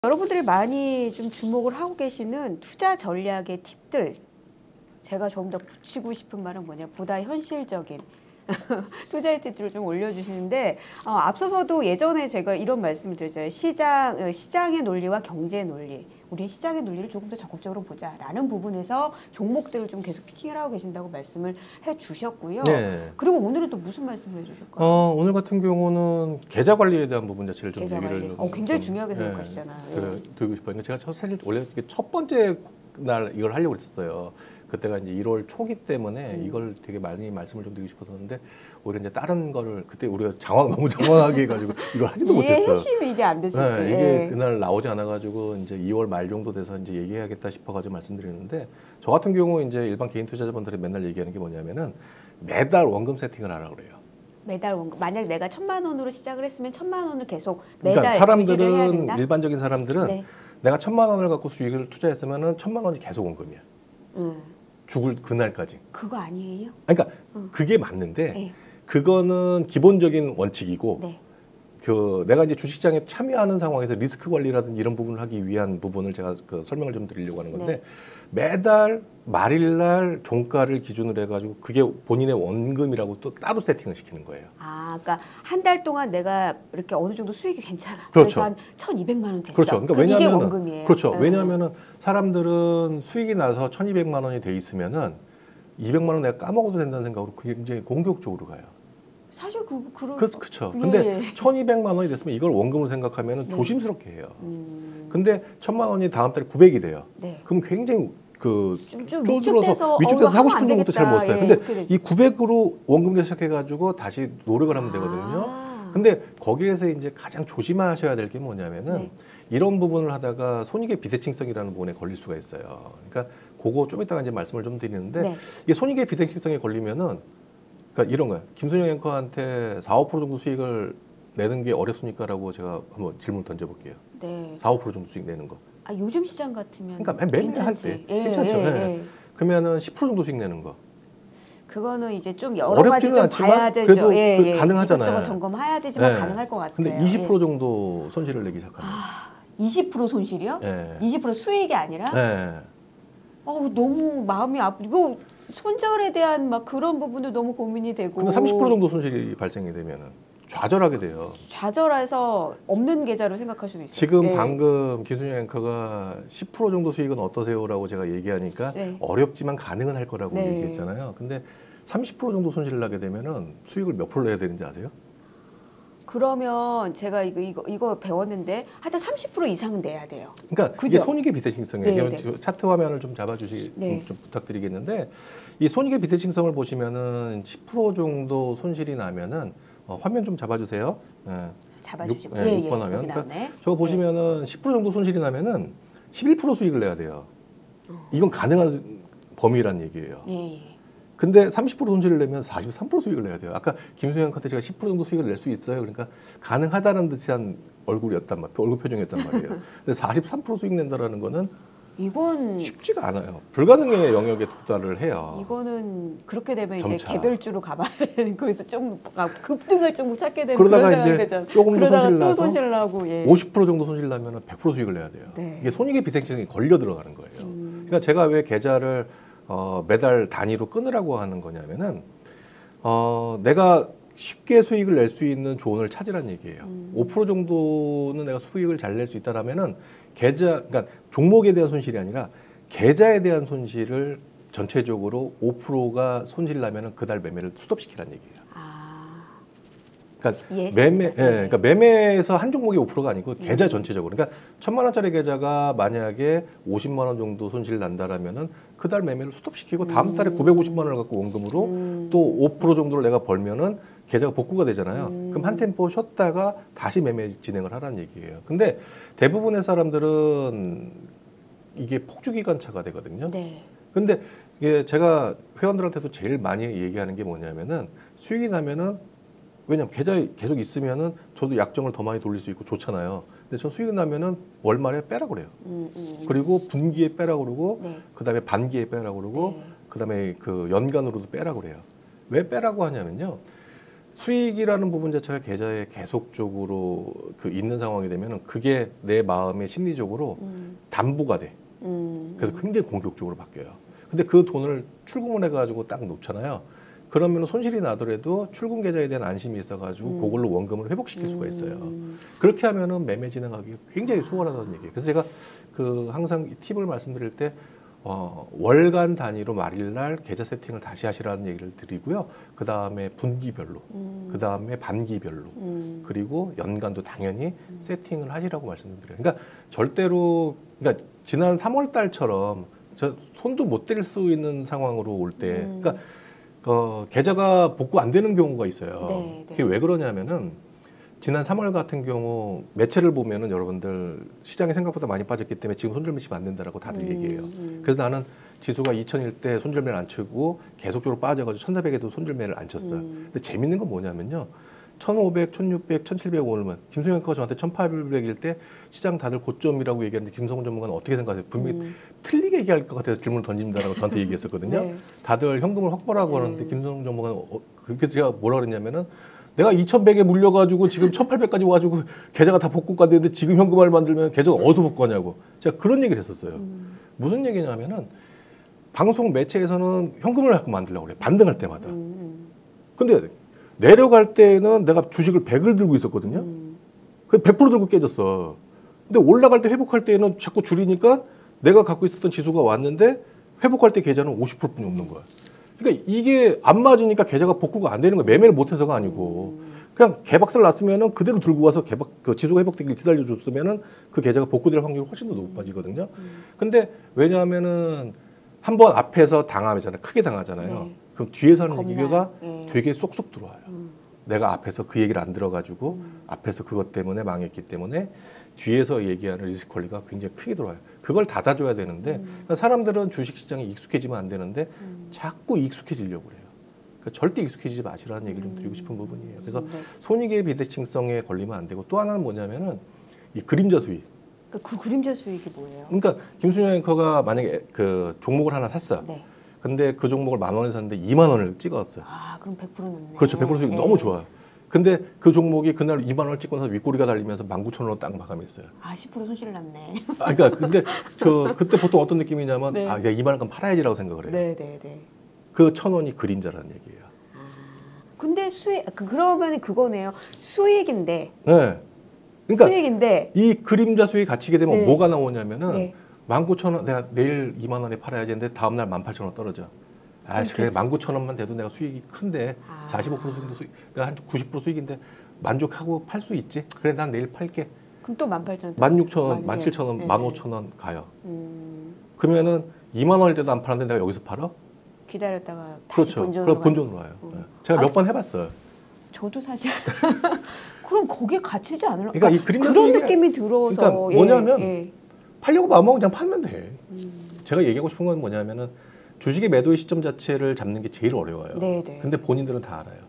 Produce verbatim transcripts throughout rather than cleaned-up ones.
여러분들이 많이 좀 주목을 하고 계시는 투자 전략의 팁들, 제가 좀 더 붙이고 싶은 말은 뭐냐, 보다 현실적인 투자의 팁들을 좀 올려주시는데, 어, 앞서서도 예전에 제가 이런 말씀을 드렸잖아요. 시장, 어, 시장의 논리와 경제의 논리, 우리 시장의 논리를 조금 더 적극적으로 보자라는 부분에서 종목들을 좀 계속 피킹을 하고 계신다고 말씀을 해주셨고요. 네. 그리고 오늘은 또 무슨 말씀을 해주실까요? 어, 오늘 같은 경우는 계좌 관리에 대한 부분 자체를 좀 계좌 얘기를 관리. 좀, 어, 굉장히 좀, 중요하게 네, 생각하시잖아요. 그, 드리고 싶어요. 제가 첫, 사실 원래 첫 번째 날 이걸 하려고 했었어요. 그때가 이제 일월 초기 때문에 음. 이걸 되게 많이 말씀을 좀 드리고 싶었는데 오히려 이제 다른 거를 그때 우리가 장황 너무 장황하게 해가지고 이걸 하지도 이게 못했어요. 핵심이 이게 안 됐었지. 네, 이게 예. 그날 나오지 않아가지고 이제 이월 말 정도 돼서 이제 얘기해야겠다 싶어가지고 말씀드리는데, 저 같은 경우 이제 일반 개인 투자자분들이 맨날 얘기하는 게 뭐냐면은 매달 원금 세팅을 하라고 그래요. 매달 원금. 만약 내가 천만 원으로 시작을 했으면 천만 원을 계속 매달 그러니까 유지를 해야 사람들은 된다? 일반적인 사람들은 네. 내가 천만 원을 갖고 수익을 투자했으면은 천만 원이 계속 원금이야. 음. 죽을 그날까지. 그거 아니에요? 그러니까 음. 그게 맞는데 네. 그거는 기본적인 원칙이고, 네. 그 내가 이제 주식시장에 참여하는 상황에서 리스크 관리라든지 이런 부분을 하기 위한 부분을 제가 그 설명을 좀 드리려고 하는 건데, 네. 매달 말일날 종가를 기준으로 해가지고 그게 본인의 원금이라고 또 따로 세팅을 시키는 거예요. 아, 그러니까 한 달 동안 내가 이렇게 어느 정도 수익이 괜찮아. 그렇죠. 그래서 한 천이백만 원 됐어. 그렇죠. 그러니까 그럼 왜냐하면 이게 원금이에요. 그렇죠. 네. 왜냐하면은 사람들은 수익이 나서 천이백만 원이 돼 있으면은 이백만 원 내가 까먹어도 된다는 생각으로 그게 굉장히 공격적으로 가요. 사실 그 그런 그, 그렇죠. 예, 근데 예. 천이백만 원이 됐으면 이걸 원금으로 생각하면은 네. 조심스럽게 해요. 음. 근데 천만 원이 다음 달에 구백이 돼요. 네. 그럼 굉장히 그 좀, 좀 쪼들어서 위축돼서, 위축돼서 어, 하고 하면 싶은 안 종목도 잘 못 되겠다. 써요. 예, 근데 이렇게 되죠. 이 구백으로 원금을 시작해가지고 다시 노력을 하면 되거든요. 아. 근데 거기에서 이제 가장 조심하셔야 될 게 뭐냐면은 네. 이런 부분을 하다가 손익의 비대칭성이라는 부분에 걸릴 수가 있어요. 그러니까 그거 좀 이따가 이제 말씀을 좀 드리는데, 네. 이게 손익의 비대칭성에 걸리면은 그러니까 이런 거예요. 김순영 앵커한테 사, 오 퍼센트 정도 수익을 내는 게 어렵습니까라고 제가 한번 질문 던져볼게요. 네. 사, 오 퍼센트 정도 수익 내는 거. 아, 요즘 시장 같으면 그러니까 매매할 괜찮지. 때 예, 괜찮죠. 예, 예. 예. 그러면은 십 퍼센트 정도 수익 내는 거. 그거는 이제 좀 여러 가지 어렵지는 좀 않지만 봐야 되죠. 그래도 예, 그 예. 가능하잖아요. 이것저것 점검해야 되지만 예. 가능할 것 같아요. 근데 이십 퍼센트 예. 정도 손실을 내기 시작하면. 아, 이십 퍼센트 손실이요? 예. 이십 퍼센트 수익이 아니라? 예. 어우, 너무 마음이 아프. 이거 손절에 대한 막 그런 부분도 너무 고민이 되고. 그럼 삼십 퍼센트 정도 손실이 발생이 되면은 좌절하게 돼요. 좌절해서 없는 계좌로 생각할 수도 있어요. 지금 예. 방금 김순영 앵커가 십 퍼센트 정도 수익은 어떠세요라고 제가 얘기하니까 네. 어렵지만 가능은 할 거라고 네. 얘기했잖아요. 근데 삼십 퍼센트 정도 손실을 나게 되면은 수익을 몇 프로 내야 되는지 아세요? 그러면 제가 이거 이거 이거 배웠는데 하여튼 삼십 퍼센트 이상은 내야 돼요. 그러니까 그죠? 이게 손익의 비대칭성이에요. 네, 제가 차트 화면을 좀 잡아주시 네. 좀, 좀 부탁드리겠는데, 이 손익의 비대칭성을 보시면은 십 퍼센트 정도 손실이 나면은 어, 화면 좀 잡아주세요. 예. 잡아주시고. 육- 예, 육 번 화면. 여기 그러니까 나오네. 저거 보시면은 십 퍼센트 정도 손실이 나면은 십일 퍼센트 수익을 내야 돼요. 이건 가능한 범위란 얘기예요. 예. 예. 근데 삼십 퍼센트 손실을 내면 사십삼 퍼센트 수익을 내야 돼요. 아까 김수영 컨텐츠가 십 퍼센트 정도 수익을 낼 수 있어요. 그러니까 가능하다는 듯한 얼굴이었단 말, 얼굴 표정이었단 말이에요. 근데 사십삼 퍼센트 수익 낸다라는 거는 이건 쉽지가 않아요. 불가능의 영역에 도달을 해요. 이거는 그렇게 되면 점차. 이제 개별주로 가봐야 되는 거에서 좀 아, 급등을 좀 찾게 되는 그러다가 그런 이제 상황이 되잖아요. 조금 더 그러다가 손실 또 나서 손실 나고 예. 오십 퍼센트 정도 손실 나면 백 퍼센트 수익을 내야 돼요. 네. 이게 손익의 비대칭성이 걸려 들어가는 거예요. 음. 그러니까 제가 왜 계좌를 어, 매달 단위로 끊으라고 하는 거냐면은 어, 내가 쉽게 수익을 낼 수 있는 조언을 찾으란 얘기예요. 음. 오 퍼센트 정도는 내가 수익을 잘 낼 수 있다라면은 계좌, 그러니까 종목에 대한 손실이 아니라 계좌에 대한 손실을 전체적으로 오 퍼센트가 손실 나면은 그달 매매를 스톱시키란 얘기예요. 아, 그러니까 이해했습니다. 매매, 예, 네. 그러니까 매매에서 한 종목이 오 퍼센트가 아니고 계좌 음. 전체적으로. 그러니까 천만 원짜리 계좌가 만약에 오십만 원 정도 손실 난다라면은 그달 매매를 스톱시키고 다음 달에 음. 구백오십만 원을 갖고 원금으로 음. 또 오 퍼센트 정도를 내가 벌면은 계좌가 복구가 되잖아요. 음. 그럼 한 템포 쉬었다가 다시 매매 진행을 하라는 얘기예요. 근데 대부분의 사람들은 이게 폭주기관차가 되거든요. 네. 근데 이게 제가 회원들한테도 제일 많이 얘기하는 게 뭐냐면은 수익이 나면은, 왜냐면 계좌에 계속 있으면은 저도 약정을 더 많이 돌릴 수 있고 좋잖아요. 근데 저 수익이 나면은 월말에 빼라 그래요. 음, 음. 그리고 분기에 빼라 그러고 네. 그다음에 반기에 빼라 그러고 네. 그다음에 그 연간으로도 빼라 그래요. 왜 빼라고 하냐면요. 수익이라는 부분 자체가 계좌에 계속적으로 그 있는 상황이 되면 그게 내 마음의 심리적으로 음. 담보가 돼. 음. 그래서 굉장히 공격적으로 바뀌어요. 근데 그 돈을 출금을 해가지고 딱 놓잖아요. 그러면 손실이 나더라도 출금 계좌에 대한 안심이 있어가지고 음. 그걸로 원금을 회복시킬 수가 있어요. 음. 그렇게 하면은 매매 진행하기 굉장히 수월하다는 얘기예요. 그래서 제가 그 항상 이 팁을 말씀드릴 때 어, 월간 단위로 말일날 계좌 세팅을 다시 하시라는 얘기를 드리고요. 그 다음에 분기별로, 음. 그 다음에 반기별로, 음. 그리고 연간도 당연히 세팅을 하시라고 말씀드려요. 그러니까 절대로, 그러니까 지난 삼월 달처럼 저 손도 못 댈 수 있는 상황으로 올 때, 음. 그러니까 어, 계좌가 복구 안 되는 경우가 있어요. 네, 그게 네. 왜 그러냐면은 지난 삼월 같은 경우 매체를 보면은 여러분들 시장이 생각보다 많이 빠졌기 때문에 지금 손절매 치면 안 된다라고 다들 음, 얘기해요. 음. 그래서 나는 지수가 이천일 때 손절매를 안 치고 계속적으로 빠져가지고 천사백에도 손절매를 안 쳤어요. 음. 근데 재밌는 건 뭐냐면요. 천오백, 천육백, 천칠백 오르면 김성현 커가 저한테 천팔백일 때 시장 다들 고점이라고 얘기하는데 김성훈 전문가는 어떻게 생각하세요? 분명히 음. 틀리게 얘기할 것 같아서 질문을 던집니다라고 저한테 얘기했었거든요. 네. 다들 현금을 확보라고 하는데 네. 김성훈 전문가는 어, 그게 제가 뭐라 그랬냐면은 내가 이천백에 물려가지고 지금 천팔백까지 와가지고 계좌가 다 복구가 되는데 지금 현금화를 만들면 계좌가 어디서 복구하냐고 제가 그런 얘기를 했었어요. 음. 무슨 얘기냐면은 방송 매체에서는 현금을 자꾸 만들려고 그래요. 반등할 때마다. 음. 근데 내려갈 때는 내가 주식을 백을 들고 있었거든요. 음. 그 백 퍼센트 들고 깨졌어. 근데 올라갈 때 회복할 때는 자꾸 줄이니까 내가 갖고 있었던 지수가 왔는데 회복할 때 계좌는 오십 퍼센트뿐이 없는 거야. 그러니까 이게 안 맞으니까 계좌가 복구가 안 되는 거야. 매매를 못해서가 아니고 그냥 개박살 났으면은 그대로 들고 와서 개박 그 지수가 회복되길 기다려줬으면은 그 계좌가 복구될 확률이 훨씬 더 높아지거든요. 근데 왜냐하면은 한번 앞에서 당하잖아요. 크게 당하잖아요. 네. 그럼 뒤에서 하는 겁나요. 얘기가 네. 되게 쏙쏙 들어와요. 음. 내가 앞에서 그 얘기를 안 들어가지고 음. 앞에서 그것 때문에 망했기 때문에 뒤에서 얘기하는 리스크 관리가 굉장히 크게 들어와요. 그걸 닫아줘야 되는데 음. 그러니까 사람들은 주식시장에 익숙해지면 안 되는데 음. 자꾸 익숙해지려고 그래요. 그러니까 절대 익숙해지지 마시라는 얘기를 좀 드리고 싶은 부분이에요. 그래서 네. 손익의 비대칭성에 걸리면 안 되고 또 하나는 뭐냐면은 이 그림자 수익. 그러니까 그 그림자 수익이 뭐예요? 그러니까 김순영 앵커가 만약에 그 종목을 하나 샀어. 네. 근데 그 종목을 만 원에 샀는데 이만 원을 찍었어요. 아, 그럼 백 퍼센트 넣네. 그렇죠. 백 퍼센트 수익 네. 너무 좋아요. 근데 그 종목이 그날 이만 원을 찍고 나서 윗꼬리가 달리면서 만 구천 원으로 딱 마감했어요. 아, 십 퍼센트 손실 났네. 아, 그러니까 근데 그 그때 보통 어떤 느낌이냐면 네. 아, 내가 이만 원간 팔아야지라고 생각을 해요. 네, 네, 네. 그 천 원이 그림자라는 얘기예요. 근데 수익 그- 그러면 그거네요. 수익인데. 네. 그러니까 수익인데. 이 그림자 수익이 갇히게 되면 네. 뭐가 나오냐면은 네. 만 구천 원 내가 내일 이만 원에 팔아야지 했는데 다음 날 만 팔천 원 떨어져. 아, 그래 만 구천 원만 돼도 내가 수익이 큰데 아. 사십오 퍼센트 정도 수익 내가 한 구십 퍼센트 수익인데 만족하고 팔 수 있지. 그래 난 내일 팔게. 그럼 또 만 팔천 원. 만 육천 원, 만- 만 칠천 원, 네, 만 네. 오천 원 가요. 음, 그러면은 이만 원일 때도 안 팔았는데 내가 여기서 팔아? 기다렸다가 다시 그렇죠. 본전으로 그럼 가- 본전으로 와요. 음. 네. 제가 아, 몇 번 해봤어요. 저도 사실 그럼 거기에 갇히지 않을까? 그러니까 이 그림자 그런 수익이- 느낌이 들어서 그러니까 뭐냐면 예. 팔려고 마음먹으면 그냥 팔면 돼. 음. 제가 얘기하고 싶은 건 뭐냐면은 주식의 매도의 시점 자체를 잡는 게 제일 어려워요. 네, 네. 근데 본인들은 다 알아요.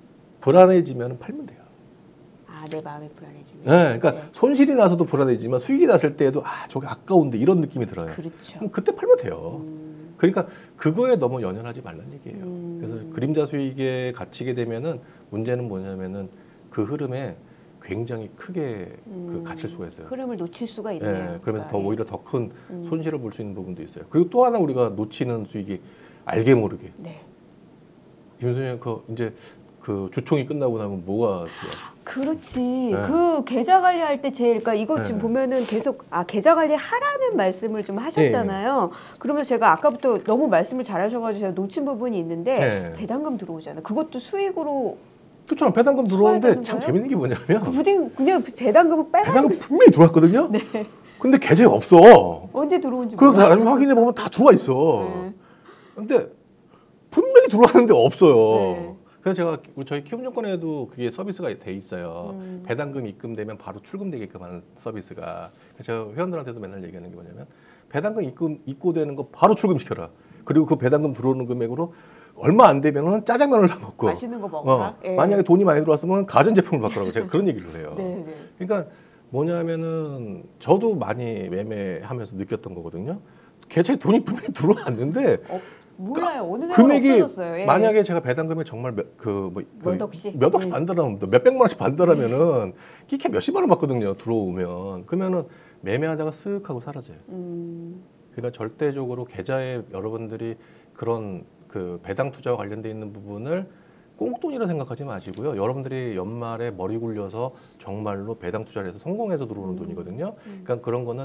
불안해지면 팔면 돼요. 아, 내 마음이 불안해지면. 네, 그러니까 네. 손실이 나서도 불안해지만 수익이 났을 때에도 아 저게 아까운데 이런 느낌이 들어요. 그렇죠. 그럼 그때 팔면 돼요. 음. 그러니까 그거에 너무 연연하지 말라는 얘기예요. 음. 그래서 그림자 수익에 갇히게 되면은 문제는 뭐냐면은 그 흐름에 굉장히 크게 그 음. 갇힐 수가 있어요. 흐름을 놓칠 수가 있네요. 예, 그러면서 더 그러니까, 오히려 더 큰 음. 손실을 볼 수 있는 부분도 있어요. 그리고 또 하나 우리가 놓치는 수익이 알게 모르게 네. 김순영 그 이제 그 주총이 끝나고 나면 뭐가 돼요? 그렇지. 네. 그 계좌 관리할 때 제일 그러니까 이거 네. 지금 보면은 계속 아 계좌 관리 하라는 말씀을 좀 하셨잖아요. 그러면서 제가 아까부터 너무 말씀을 잘하셔가지고 제가 놓친 부분이 있는데 네. 배당금 들어오잖아요. 그것도 수익으로 그렇죠. 배당금 써야 들어오는데 되는 참 거예요? 재밌는 게 뭐냐면 그 부딩 그냥 배당금을 빼가지고 배당금 분명히 들어왔거든요. 네. 근데 계좌에 없어. 언제 들어온지 그래서 몰라요. 나중에 확인해 보면 다 들어와 있어. 네. 근데 분명히 들어왔는데 없어요. 네. 그래서 제가 우리 저희 키움증권에도 그게 서비스가 돼 있어요. 음. 배당금 입금되면 바로 출금되게끔 하는 서비스가. 그래서 제가 회원들한테도 맨날 얘기하는 게 뭐냐면 배당금 입금 입고되는 거 바로 출금시켜라. 그리고 그 배당금 들어오는 금액으로 얼마 안 되면은 짜장면을 사 먹고. 맛있는 거 먹어라. 어, 예. 만약에 돈이 많이 들어왔으면 가전제품을 바꾸라고 제가 그런 얘기를 해요. 네, 네. 그러니까 뭐냐면은 저도 많이 매매하면서 느꼈던 거거든요. 계좌에 돈이 분명히 들어왔는데 어, 몰라요. 어느 날 금액이 없어졌어요. 예. 만약에 제가 배당금이 정말 그뭐 몇 억씩? 몇 억씩 예. 받더라면 몇백만 원씩 받더라면은 이게 몇십만 원 받거든요. 들어오면 그러면은 매매하다가 쓱 하고 사라져요. 음, 그러니까 절대적으로 계좌에 여러분들이 그런 그 배당 투자와 관련돼 있는 부분을 꽁돈이라 생각하지 마시고요. 여러분들이 연말에 머리 굴려서 정말로 배당 투자를 해서 성공해서 들어오는 음. 돈이거든요. 음. 그러니까 그런 거는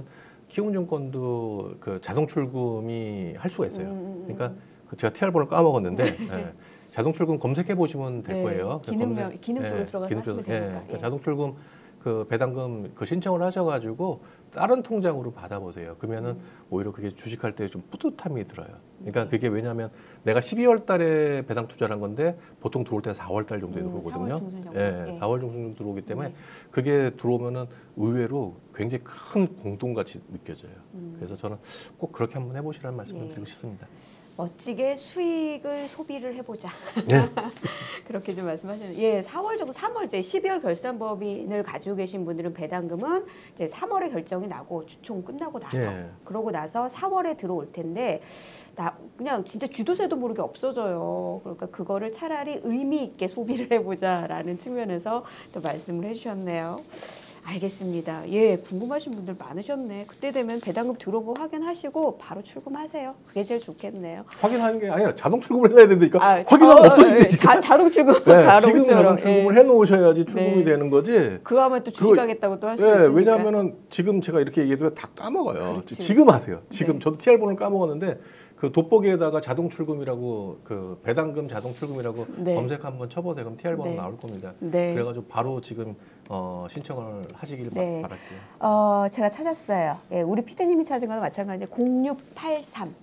키움증권도 그 자동 출금이 할 수가 있어요. 음, 음, 음. 그러니까 그 제가 티알번호를 까먹었는데 예, 자동 출금 검색해 보시면 될 네, 거예요. 기능명, 검색- 기능 쪽으로 예, 들어가서 기능 하시면 쪽으로, 예, 되니까. 그러니까 예. 자동 출금 그 배당금 그 신청을 하셔가지고 다른 통장으로 받아보세요. 그러면은 음. 오히려 그게 주식할 때 좀 뿌듯함이 들어요. 그러니까 그게 왜냐하면 내가 십이월 달에 배당 투자를 한 건데 보통 들어올 때는 사월 달 정도에 음, 들어오거든요. 사월 중순 정도. 예, 예. 사월 중순 들어오기 때문에 네. 그게 들어오면은 의외로 굉장히 큰 공동같이 느껴져요. 음. 그래서 저는 꼭 그렇게 한번 해보시라는 말씀을 예. 드리고 싶습니다. 멋지게 수익을 소비를 해보자. 네. 그렇게 좀 말씀하시는. 예, 사월 정도, 삼월 이제 십이월 결산법인을 가지고 계신 분들은 배당금은 이제 삼월에 결정이 나고 주총 끝나고 나서 예. 그러고 나서 사월에 들어올 텐데 나 그냥 진짜 쥐도새도 모르게 없어져요. 그러니까 그거를 차라리 의미 있게 소비를 해보자라는 측면에서 또 말씀을 해주셨네요. 알겠습니다. 예, 궁금하신 분들 많으셨네. 그때 되면 배당금 들어오고 확인하시고 바로 출금하세요. 그게 제일 좋겠네요. 확인하는 게 아니라 자동 출금을 해야 된다니까. 아, 확인하면 어, 없어진다니까. 자, 자동 출금 네, 바로 지금 그처럼. 자동 출금을 예. 해놓으셔야지 출금이 네. 되는 거지. 그거 하면 또 그거- 주식하겠다고 또 할 수 네, 있으니까. 왜냐하면은 지금 제가 이렇게 얘기해도 다 까먹어요. 그렇지. 지금 하세요. 지금 네. 저도 티알번호를 까먹었는데 그 돋보기에다가 자동 출금이라고 그 배당금 자동 출금이라고 네. 검색 한번 쳐보세요. 그럼 티알번호 네. 나올 겁니다. 네. 그래가지고 바로 지금 어, 신청을 하시길 바- 네. 바랄게요. 어, 제가 찾았어요. 예, 우리 피디님이 찾은 거나 마찬가지. 공육팔삼.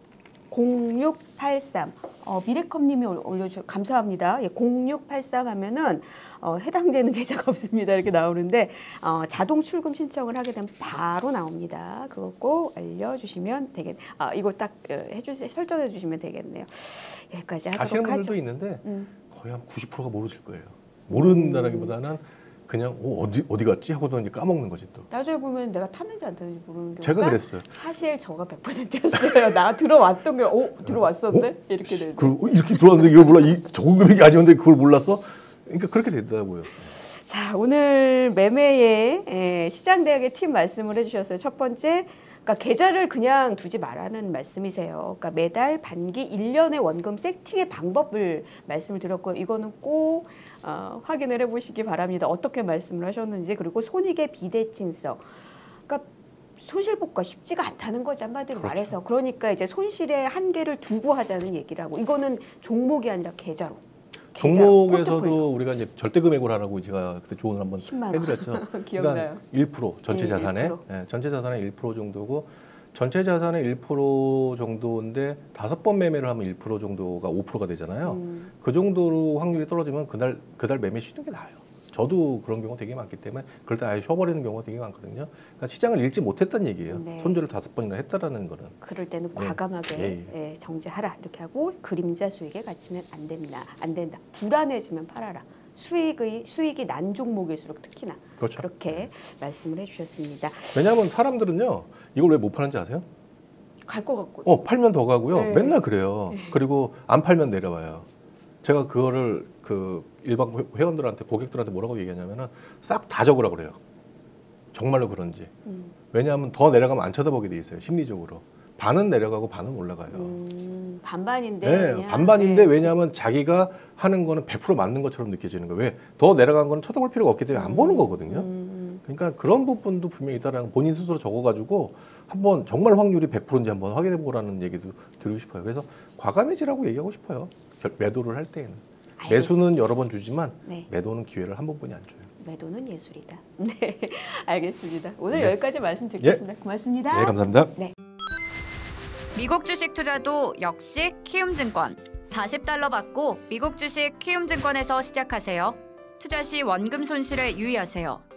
공육팔삼. 어, 미래컴님이 올려주셔 감사합니다. 예, 공육팔삼 하면은 어, 해당되는 계좌가 없습니다. 이렇게 나오는데 어, 자동 출금 신청을 하게 되면 바로 나옵니다. 그거 꼭 알려주시면 되겠. 아, 이거 딱 어, 해주세 설정해 주시면 되겠네요. 여기까지 아시는 하도록 분들도 하죠. 있는데 음. 거의 한 구십 퍼센트가 모르실 거예요. 모른다라기보다는 그냥 어, 어디 어디 갔지 하고도 이제 까먹는 거지 또. 나중에 보면 내가 탔는지 안 탔는지 모르는 경우가 제가 그랬어요. 사실 저가 백 퍼센트였어요. 나 들어왔던 게, 어 들어왔었네? 어? 이렇게 되죠. 그 어, 이렇게 들어왔는데 이걸 몰라 이 적은 금액이 아니었는데 그걸 몰랐어? 그러니까 그렇게 된다고요. 자, 오늘 매매의 에, 시장대학의 팁 말씀을 해주셨어요. 첫 번째, 그러니까 계좌를 그냥 두지 말라는 말씀이세요. 그러니까 매달, 반기, 일 년의 원금 세팅의 방법을 말씀을 드렸고요. 이거는 꼭 어, 확인을 해보시기 바랍니다. 어떻게 말씀을 하셨는지. 그리고 손익의 비대칭성. 그러니까 손실복구가 쉽지가 않다는 거죠. 한마디로 그렇죠. 말해서. 그러니까 이제 손실의 한계를 두고 하자는 얘기라고. 이거는 종목이 아니라 계좌로. 계좌로, 포트폴리오. 종목에서도 우리가 이제 절대 금액을 하라고 제가 그때 조언을 한번 십만 원. 해드렸죠. 기억나요. 그러니까 일 퍼센트 전체 예, 자산의 일 퍼센트. 예, 전체 자산의 일 퍼센트 정도고 전체 자산의 일 퍼센트 정도인데 다섯 번 매매를 하면 일 퍼센트 정도가 오 퍼센트가 되잖아요. 음. 그 정도로 확률이 떨어지면 그날 그달 매매 쉬는 게 나아요. 저도 그런 경우가 되게 많기 때문에 그럴 때 아예 쉬어버리는 경우가 되게 많거든요. 그러니까 시장을 읽지 못했다는 얘기예요. 네. 손절을 다섯 번이나 했다라는 거는. 그럴 때는 예. 과감하게 예, 예, 정제하라 이렇게 하고 그림자 수익에 갇히면 안 된다. 안 된다. 불안해지면 팔아라. 수익의 수익이 난 종목일수록 특히나 그렇죠. 그렇게 말씀을 해주셨습니다. 왜냐하면 사람들은요 이걸 왜 못 파는지 아세요? 갈 것 같고. 어 팔면 더 가고요. 네. 맨날 그래요. 그리고 안 팔면 내려와요. 제가 그거를 그 일반 회- 회원들한테 고객들한테 뭐라고 얘기하냐면은 싹 다 적으라 그래요. 정말로 그런지. 음. 왜냐하면 더 내려가면 안 쳐다보게 돼 있어요. 심리적으로. 반은 내려가고 반은 올라가요. 음, 반반인데. 네, 그냥. 반반인데 네. 왜냐하면 자기가 하는 거는 백 퍼센트 맞는 것처럼 느껴지는 거예요. 왜? 더 내려간 거는 쳐다볼 필요가 없기 때문에 안 보는 거거든요. 음, 그러니까 그런 부분도 분명히 있다라는 거 본인 스스로 적어가지고 한번 정말 확률이 백 퍼센트인지 한번 확인해 보라는 얘기도 드리고 싶어요. 그래서 과감해지라고 얘기하고 싶어요. 결- 매도를 할 때에는. 알겠습니다. 매수는 여러 번 주지만 네. 매도는 기회를 한 번뿐이 안 줘요. 매도는 예술이다. 네, 알겠습니다. 오늘 네. 여기까지 말씀드리겠습니다. 고맙습니다. 네, 감사합니다. 미국 주식 투자도 역시 키움증권. 사십 달러 받고 미국 주식 키움증권에서 시작하세요. 투자 시 원금 손실에 유의하세요.